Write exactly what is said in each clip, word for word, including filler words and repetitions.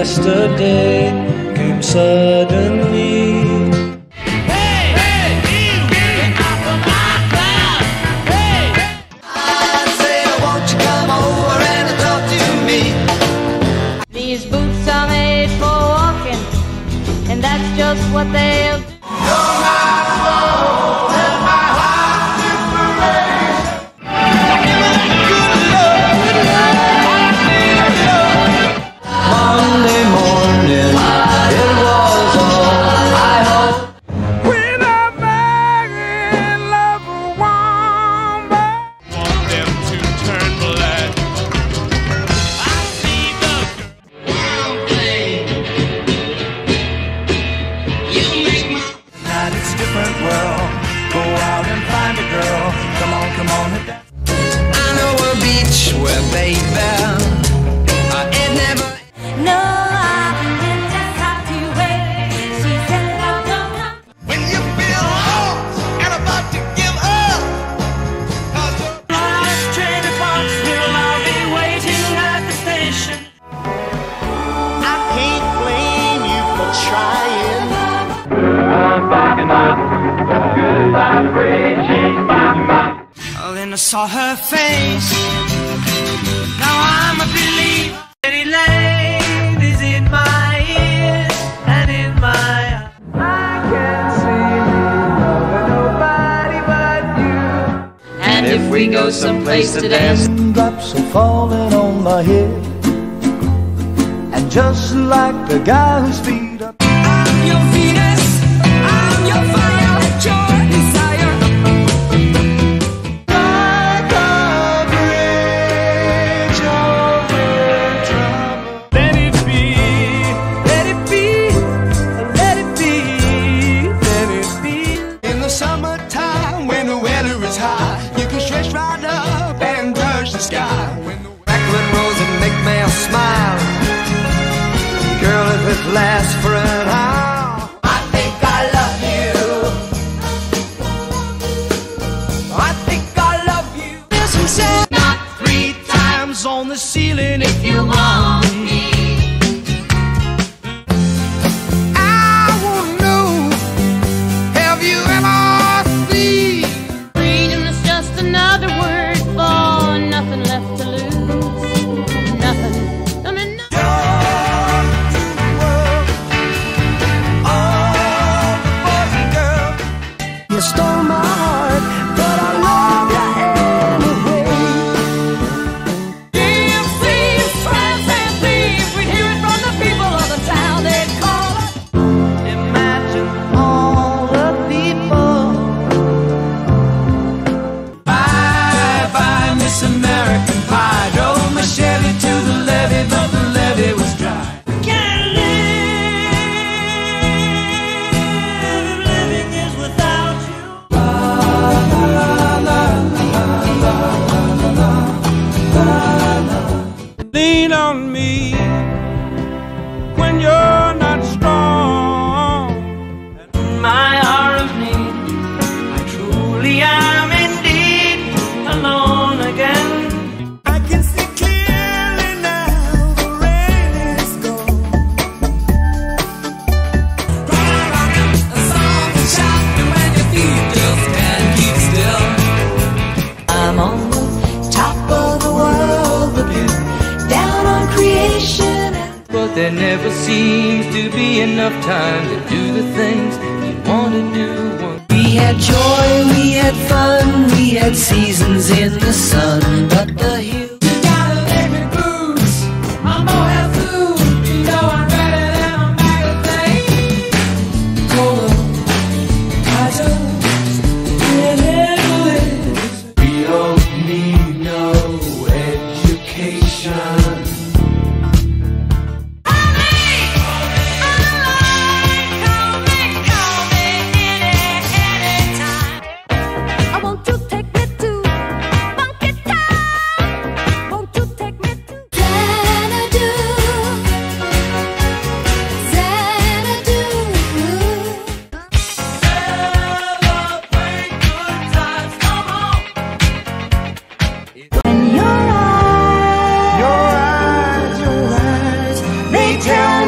yesterday came suddenly. Hey, hey, you get off of my cloud. Hey, I say, won't you come over and talk to me? These boots are made for walking, and that's just what they'll do. Monday morning, it was all I hoped. when I'm back in love with one, but want them to turn black. I see the girl play. You make my Tonight it's a different world. Go out and find a girl. Come on, come on and dance. I know a beach where, baby, uh, it never. No, I didn't just have to wait. She said, "Oh, don't come." When you feel lost and about to give up, 'cause the last train to Clarksville. I'll be waiting at the station. I can't blame you for trying. Oh, then I saw her face. Now I'm a believer. Any ladies in my ears and in my eyes. I can't see loving nobody but you. And if we go someplace to dance, Drops are falling on my head, and just like the guy who's feet up. I'm your Venus. I'm your fire. Your desire. Like a bridge over trouble. Let it be, let it be, let it be, let it be. In the summertime, when the weather is high, you can stretch right up and touch the sky. When the crackling roses make me smile, girl, if it lasts for an hour, I think I love you. I think I love you. Listen, say not three times on the ceiling if you want me. I wanna know, have you ever seen? freedom is just another word for nothing left to lose. Nothing. I mean, no. You stole my heart, but I love you anyway. If thieves, friends, and thieves, we'd hear it from the people of the town. They'd call us. Imagine all the people. Bye bye, Miss American Pie. Drove my Chevy to the levee, but the levee was dry. Can't live if living is without you. Lean on me when you're not strong. In my hour of need, I truly am indeed alone again. I can see clearly now the rain is gone. A song is shouting when your feet just can't keep still. I'm on the top of the world, the view down on creation. But there never seems to be enough time to do the things you want to do. We had joy, we had fun, we had seasons in the sun, but the hills. You gotta make me blues. I'm more have food. You know I'm better than a magazine. Oh, I just can't handle it. We don't need no education. I want you to take me to funky town. Won't you take me to Xanadu? Xanadu. Celebrate good times, come on. When your eyes, Your eyes, your eyes, they tell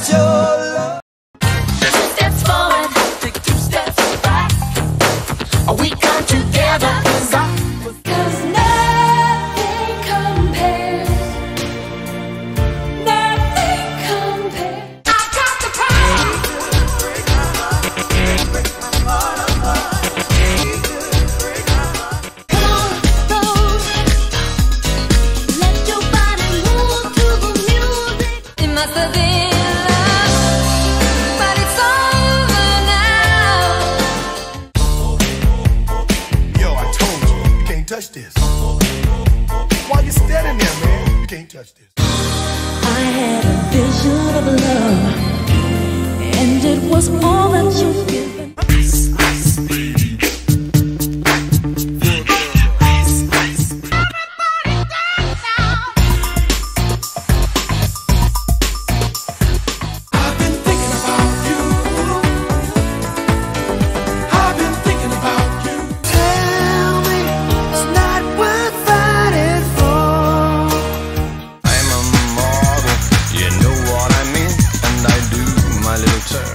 your love. Two steps forward, take two steps back. We come together, cause I Cause nothing compares. Nothing compares. I got the power. Come on, go. Let your body move to the music. It must have been love, but it's over now. Yo, I told you, you can't touch this. Why you standing there, man? You can't touch this. I had a vision of love, and it was all that you've given. I've been thinking about you. I've been thinking about you. Tell me it's not worth fighting for. I'm a model, you know what I mean, and I do my little turn.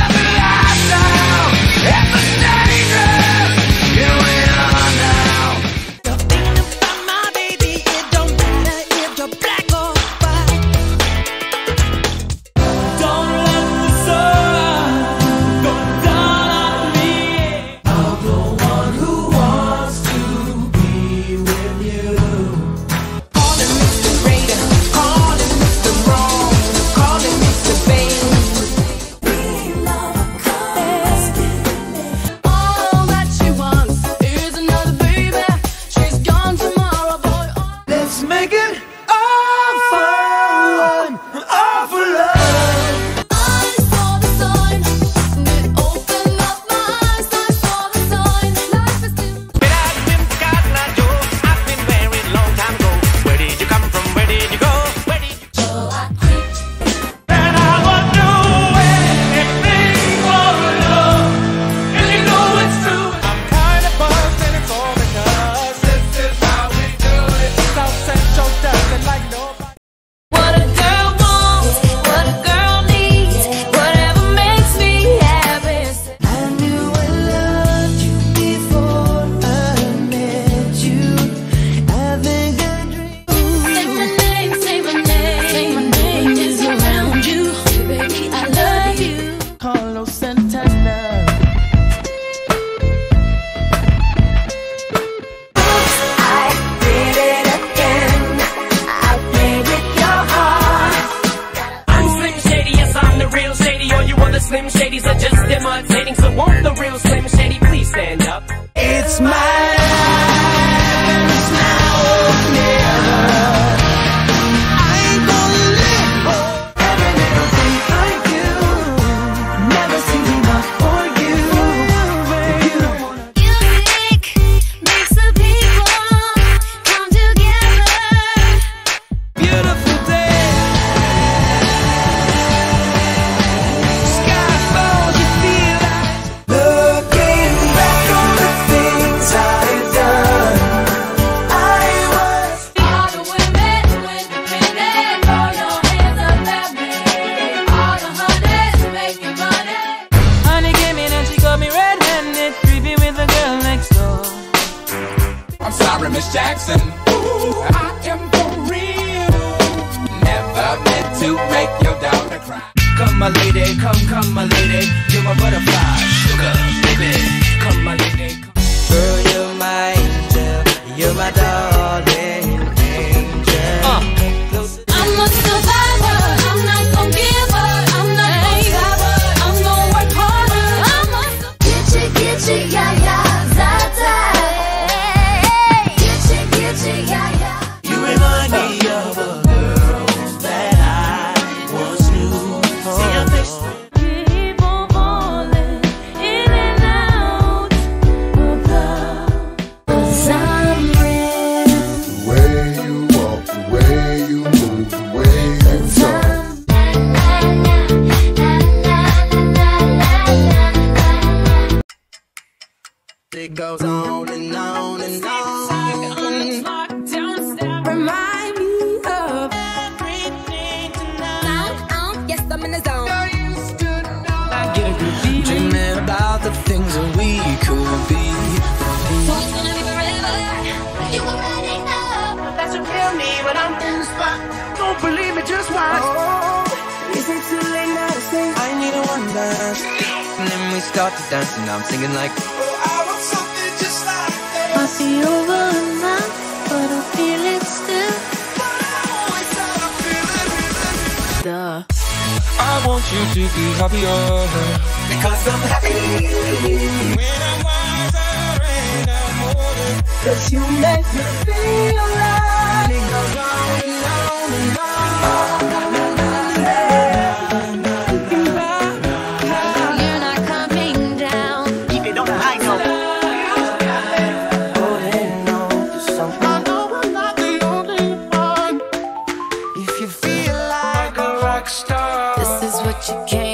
All that she wants is another baby. She's gone tomorrow, boy. Let's make it all fun, all for love. I saw the sign, and it opened up my eyes. I saw the sign, life is still. But I've been forgotten, I know. I've been married a long time ago. Where did you come from? Where did you go? Where did you So I quit. And I would do anything for love, and you know it's true. I'm kind of buzzed, and it's all because this is how we do it. South Central does it like nobody. What a girl wants, what a girl needs, whatever makes me happy. I knew I loved you before I met you. I think I dreamed. Say my name, say my name, say my name is around you. Baby, I love you. Carlos Santana. I did it again. I played with your heart. I'm Slim Shady, yes, I'm the real Shady. All you other Slim Shadys are just imitating. So won't the real Slim Shady please stand up? It's my life, it's now or never. I ain't gonna live for every little thing I do. Never seen enough for you, baby. Music makes the people come together. Beautiful day. Sky falls, you feel like looking back on the things I've done. I was All the women with the pretty, throw your hands up at me. All the honeys making money. Honey came in and she got me red-handed, creepy with the girl next door. I'm sorry, Miss Jackson. Ooh, I am for real. Never meant to make your daughter cry. Come, my lady, come, come, my lady. You're my butterfly, sugar, baby. Come, my lady, come. girl, you're my angel, you're my darling angel. Uh. I'm a survivor. I'm not gonna give up. I'm not gonna stop. I'm gonna work harder. I'm a Gitchy, gitchy, yeah, yeah, za-za. Gitchy, gitchy, yeah, yeah. You remind me of a girl that I once knew. See your face. Keep on falling in and out of love. 'Cause I'm real. The way you walk, the way you move, the way you talk. It goes on and on and on. Remind me of everything tonight. Yes, I'm in the zone. the things that we could be. So it's gonna be forever. You already know. That should kill me when I'm in the spot. Don't believe me, just watch. Oh, is it too late now to say I need a one dance? And then we start to dance and I'm singing like, Oh, I want something just like that. Might be over now, but I feel it still. Duh. I want you to be happier. Because I'm happy when I'm wiser and I'm older. Cause you make me feel like it goes on and on and on. You're not coming down. Keep it on the high note. Holding on to something. I know I'm not the only one. If you feel like a rock star, This is what you came